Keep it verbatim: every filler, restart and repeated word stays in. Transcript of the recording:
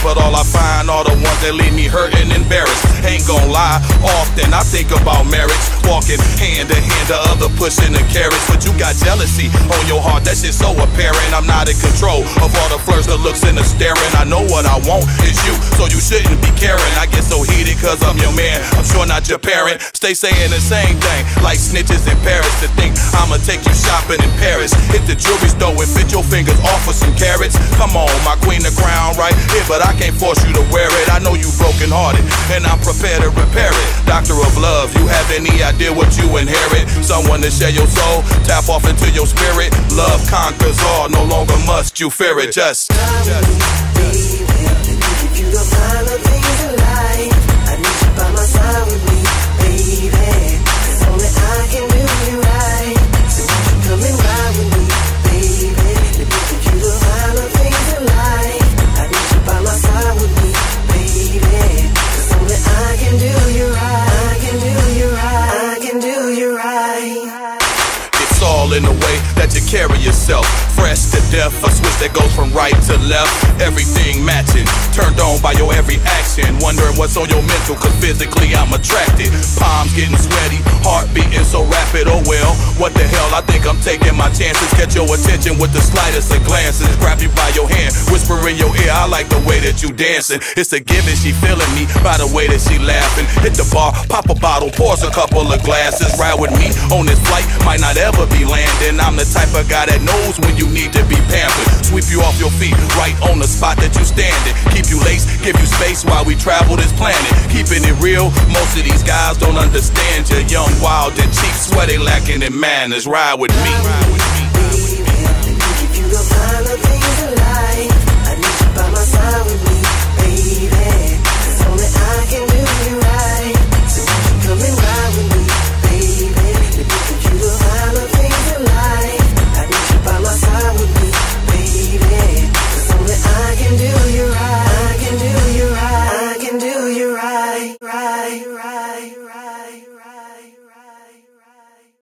but all I find are the ones that leave me hurt and embarrassed. Ain't gon' lie, often I think about marriage, walking hand to hand, the other pushing the carriage. But you got jealousy on your heart, that shit's so apparent. I'm not in control of all the flirts, the looks, and the staring. I know what I want is you, so you shouldn't be caring. I get so heated cause I'm your man, I'm sure not your parent. Stay saying the same thing, like snitches in Paris. To think I'ma take you shopping in Paris. Hit the jewelry store and fit your fingers off for some carrots. Come on, my queen, the crown right here, but I can't force you to wear it. I know you broken hearted, and I'm prepared to repair it. Doctor of love, you have any idea what you inherit? Someone to share your soul, tap off into your spirit. Love conquers all, no longer must you fear it. Just, just, baby, if you the final things in life, I need you by my side with me, baby. Cause only I can do you right. So won't you come and ride with me, baby? If you the final things in life, I need you by my side with me, baby. Cause only I can do you right. I can do you right. I can do you right. It's all in the way that you carry yourself. Fresh to death, a switch that goes from right to left. Everything matching, turned on by your every action. Wondering what's on your mental, cause physically I'm attracted. Palms getting sweaty, heart beating so rapid. Oh well, what the hell, I think I'm taking my chances. Catch your attention with the slightest of glances. Grab you by your hand, whisper in your ear, I like the way that you dancing. It's a given, she feeling me by the way that she laughing. Hit the bar, pop a bottle, pours a couple of glasses. Ride with me on this flight, might not ever be landing. I'm the type of guy that knows when you need to be pampered. Sweep you off your feet, right on the spot that you standing. Keep you laced, give you space while we travel this planet. Keeping it real, most of these guys don't understand you. Young, wild, and cheap, sweaty, lacking in manners. Ride with me. Ride with me.